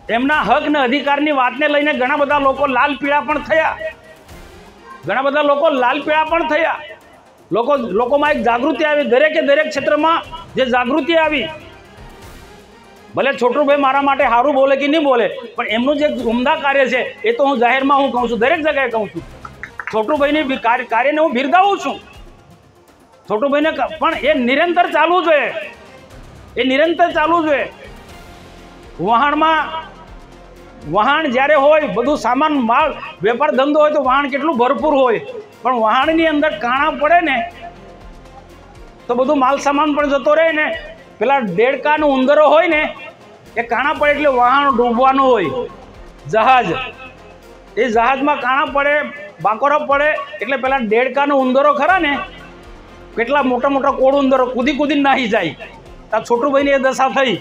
એમના હક ને અધિકારની વાતને લઈને ઘણા બધા લોકો લાલ પીળા પણ થયા, ઘણા બધા લોકો લાલ પીળા પણ થયા। લોકોમાં એક જાગૃતિ આવી, દરેકે દરેક ક્ષેત્રમાં જે જાગૃતિ આવી, ભલે છોટુભાઈ મારા માટે સારું બોલે કે નહીં બોલે, પણ એમનું જે ઉમદા કાર્ય છે એ તો હું જાહેરમાં હું કહું છું, દરેક જગ્યાએ કહું છું। છોટુભાઈની કાર્યને હું બિરદાવું છું, છોટુભાઈને, પણ એ નિરંતર ચાલવું જોઈએ, એ નિરંતર ચાલવું જોઈએ। વહાણ જ્યારે હોય, બધું સામાન માલ વેપાર ધંધો હોય તો વહાણ કેટલું ભરપૂર હોય, પણ વહાણની અંદર કાણા પડે ને તો બધું માલ સામાન પણ જતો રહે ને। પેલા દેડકાનું ઉંદરો હોય ને એ કાણા પડે એટલે વહાણ ડૂબવાનું હોય, જહાજ, એ જહાજમાં કાણા પડે, બાકોરો પડે એટલે પેલા દેડકાનો ઉંદરો ખરા ને, કેટલા મોટા મોટા કોળ ઉંદરો કૂદી કૂદીને નાહી જાય। આ છોટુભાઈની એ દશા થઈ,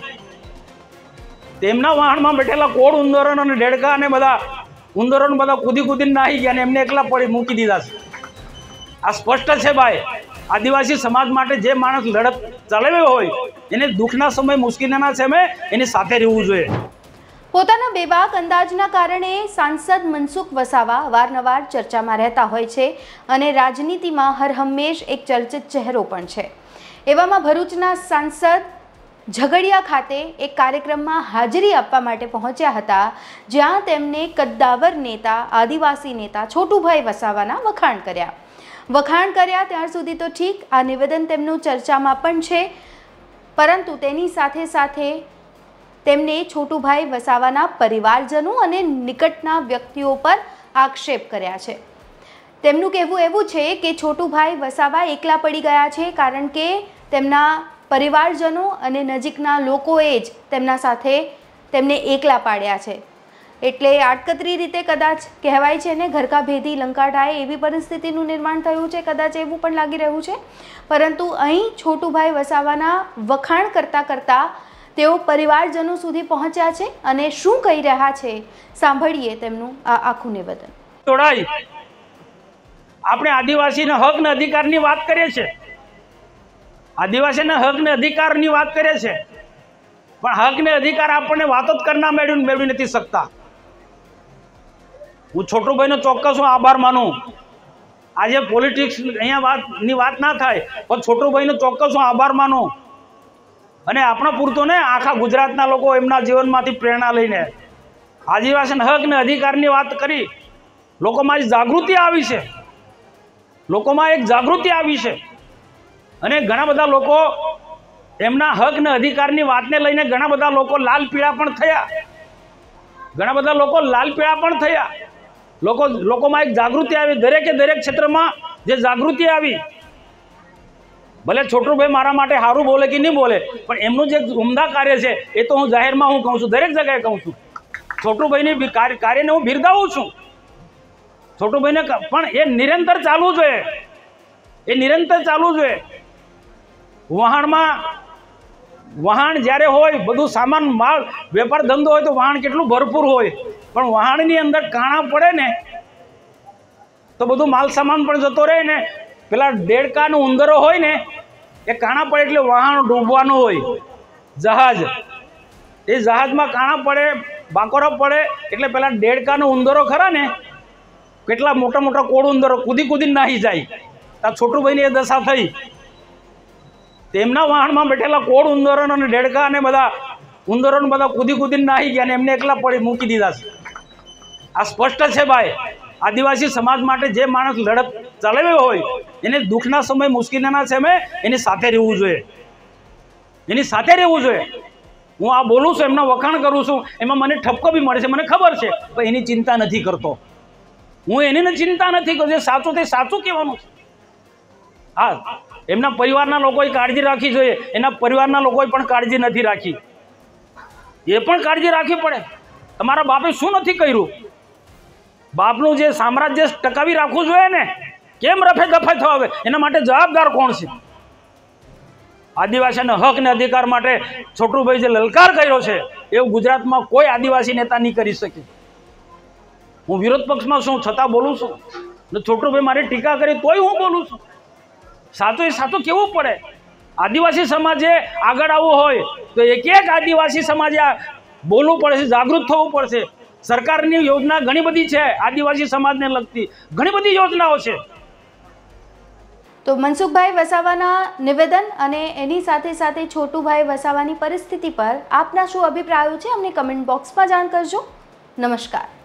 તેમના વાહનમાં બેઠેલા કોળ ઉંદરો અને દેડકા અને બધા ઉંદરોને બધા કૂદી કૂદીને નાહી ગયા અને એમને એકલા પડી મૂકી દીધા છે। આ સ્પષ્ટ છે ભાઈ, આદિવાસી સમાજ માટે જે માણસ લડત ચલાવ્યો હોય એને દુઃખના સમય, મુશ્કેલીના સમય એની સાથે રહેવું જોઈએ। પોતાના બેબાક અંદાજના કારણે સાંસદ મનસુખ વસાવા વારંવાર ચર્ચામાં રહેતા હોય છે અને રાજનીતિમાં હરહંમેશ એક ચર્ચિત ચહેરો પણ છે। એવામાં ભરૂચના સાંસદ ઝઘડિયા ખાતે એક કાર્યક્રમમાં હાજરી આપવા માટે પહોંચ્યા હતા, જ્યાં તેમને કદ્દાવર નેતા, આદિવાસી નેતા છોટુભાઈ વસાવાના વખાણ કર્યા। ત્યાર સુધી તો ઠીક, આ નિવેદન તેમનું ચર્ચામાં પણ છે, પરંતુ તેની સાથે સાથે તેમણે છોટુભાઈ વસાવાના પરિવારજનો અને નિકટના વ્યક્તિઓ પર આક્ષેપ કર્યા છે। તેમનું કહેવું એવું છે કે છોટુભાઈ વસાવા એકલા પડી ગયા છે, કારણ કે તેમના પરિવારજનો અને નજીકના લોકોએ જ તેમના સાથે તેમને એકલા પાડ્યા છે। એટલે આડકતરી રીતે કદાચ કહેવાય છે ને, ઘરકા ભેદી લંકા ઢાય એવી પરિસ્થિતિનું નિર્માણ થયું છે, કદાચ એવું પણ લાગી રહ્યું છે। પરંતુ અહીં છોટુભાઈ વસાવાના વખાણ કરતાં તેઓ પરિવારજનો સુધી પહોંચ્યા છે અને શું કહી રહ્યા છે સાંભળીએ તેમનું આ આખું નિવેદન। તોડાઈ આપણે આદિવાસીના હક ને અધિકારની વાત કરીએ છીએ, આદિવાસીના હક ને અધિકારની વાત કરીએ છીએ, પણ હક ને અધિકાર આપણને વાતો જ કરના મેળવી નથી શકતા। હું છોટુભાઈનો ચોક્કસ હું આભાર માનું। આજે પોલિટિક્સ અહીંયા વાત ના થાય, પણ છોટુભાઈનો ચોક્કસ હું આભાર માનું। અને આપણા પૂરતો ને, આખા ગુજરાતના લોકો એમના જીવનમાંથી પ્રેરણા લઈને આદિવાસી હક ને અધિકારની વાત કરી, લોકોમાં જાગૃતિ આવી છે, લોકોમાં એક જાગૃતિ આવી છે। અને ઘણા બધા લોકો એમના હક ને અધિકારની વાતને લઈને ઘણા બધા લોકો લાલ પીળા પણ થયા, ઘણા બધા લોકો લાલ પીળા પણ થયા। લોકોમાં એક જાગૃતિ આવી, દરેકે દરેક ક્ષેત્રમાં જે જાગૃતિ આવી, ભલે છોટુભાઈ મારા માટે સારું બોલે કે નહીં બોલે, પણ એમનું જે ઉમદા કાર્ય છે એ તો હું જાહેરમાં હું કહું છું, દરેક જગ્યાએ કહું છું। છોટુભાઈની કાર્યને હું બિરદાવું છું, છોટુભાઈને, પણ એ નિરંતર ચાલવું જોઈએ, એ નિરંતર ચાલવું જોઈએ। વહાણ જ્યારે હોય, બધું સામાન માલ વેપાર ધંધો હોય તો વહાણ કેટલું ભરપૂર હોય, પણ વહાણની અંદર કાણા પડે ને તો બધું માલ સામાન પણ જતો રહે ને। પેલા દેડકાનું ઉંદરો હોય ને એ કાણા પડે એટલે વહાણ ડૂબવાનું હોય, જહાજ, એ જહાજમાં કાણા પડે, બાકોરો પડે એટલે પેલા દેડકાનો ઉંદરો ખરા ને, કેટલા મોટા મોટા કોળ ઉંદરો કૂદી કૂદીને નાહી જાય। આ છોટુભાઈની એ દશા થઈ, તેમના વાહનમાં બેઠેલા કોળ ઉંદરો અને દેડકા અને બધા ઉંદરોને બધા કૂદી કૂદીને નાહી ગયા અને એમને એકલા પડી મૂકી દીધા છે। આ સ્પષ્ટ છે ભાઈ, આદિવાસી સમાજ માટે જે માણસ લડત ચલાવ્યો હોય એને દુઃખના સમય, મુશ્કેલીના સમય એની સાથે રહેવું જોઈએ, એની સાથે રહેવું જોઈએ। હું આ બોલું છું, એમના વખાણ કરું છું, એમાં મને ઠપકો બી મળે છે, મને ખબર છે, પણ એની ચિંતા નથી કરતો હું, એની ચિંતા નથી કરતો। જે સાચું તે સાચું કહેવાનું છે। હા, એમના પરિવારના લોકોએ કાળજી રાખવી જોઈએ, એના પરિવારના લોકોએ પણ કાળજી નથી રાખી, એ પણ કાળજી રાખવી પડે। તમારા બાપે શું નથી કર્યું? બાપનું જે સામ્રાજ્ય ટકાવી રાખવું જોઈએ ને, કેમ રફે દફે થવા, એના માટે જવાબદાર કોણ છે? આદિવાસીના હક ને અધિકાર માટે છોટુભાઈ જે લલકાર કર્યો છે એવું ગુજરાતમાં કોઈ આદિવાસી નેતા નહીં કરી શકે। હું વિરોધ પક્ષમાં છું છતાં બોલું છું, ને છોટુભાઈ મારી ટીકા કરી તોય હું બોલું છું। સાચું એ સાચું કેવું પડે। આદિવાસી સમાજે આગળ આવવું હોય તો એક એક આદિવાસી સમાજે બોલવું પડશે, જાગૃત થવું પડશે. સરકારની યોજના ઘણી બધી છે, આદિવાસી સમાજને લગતી ઘણી બધી યોજનાઓ છે. તો મનસુખભાઈ વસાવાના નિવેદન અને એની સાથે સાથે છોટુભાઈ વસાવાની પરિસ્થિતિ પર આપના શું અભિપ્રાયો છે અમને કમેન્ટ બોક્સમાં જાણ કરજો. નમસ્કાર.